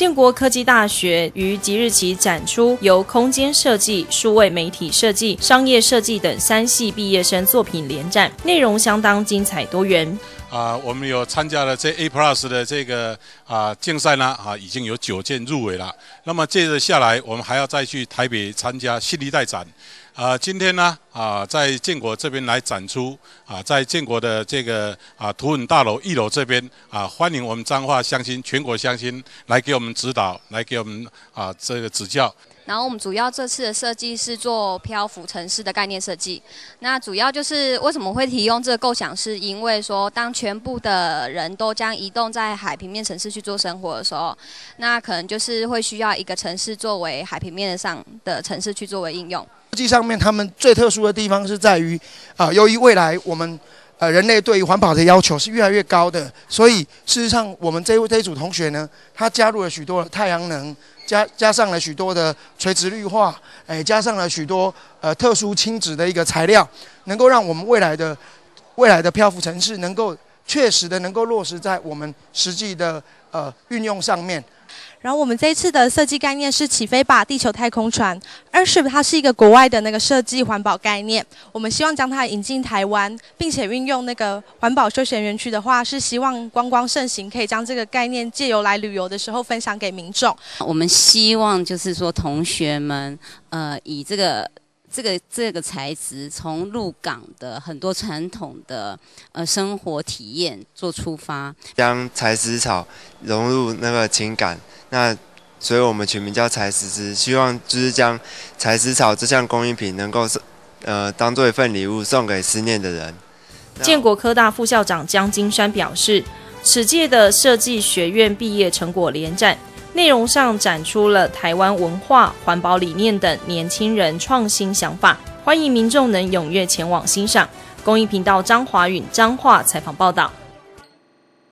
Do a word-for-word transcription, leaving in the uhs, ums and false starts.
建国科技大学于即日起展出由空间设计、数位媒体设计、商业设计等三系毕业生作品联展，内容相当精彩多元。 啊，我们有参加了这 A Plus 的这个啊竞赛呢，啊已经有九件入围了。那么接着下来，我们还要再去台北参加新一代展。啊，今天呢，啊在建国这边来展出，啊在建国的这个啊图文大楼一楼这边，啊欢迎我们彰化乡亲、全国乡亲来给我们指导，来给我们啊这个指教。 然后我们主要这次的设计是做漂浮城市的概念设计。那主要就是为什么会提用这个构想，是因为说当全部的人都将移动在海平面城市去做生活的时候，那可能就是会需要一个城市作为海平面上的城市去作为应用。 设计上面，他们最特殊的地方是在于，啊、呃，由于未来我们呃人类对于环保的要求是越来越高的，所以事实上我们这这一组同学呢，他加入了许多的太阳能。加加上了许多的垂直绿化，哎，加上了许多呃特殊轻质的一个材料，能够让我们未来的未来的漂浮城市能够确实的能够落实在我们实际的呃运用上面。 然后我们这一次的设计概念是起飞吧地球太空船 ，Airship 它是一个国外的那个设计环保概念，我们希望将它引进台湾，并且运用那个环保休闲园区的话，是希望观光盛行，可以将这个概念借由来旅游的时候分享给民众。 我们希望就是说同学们，呃，以这个。这个这个材质从鹿港的很多传统的呃生活体验做出发， 将柴石草融入那个情感，那所以我们取名叫柴石之，希望就是将柴石草这项工艺品能够呃当做一份礼物送给思念的人。 建国科大副校长江金山表示，此届的设计学院毕业成果联展。内容上展出了台湾文化、环保理念等年轻人创新想法，欢迎民众能踊跃前往欣赏。公益频道张华允彰化采访报道。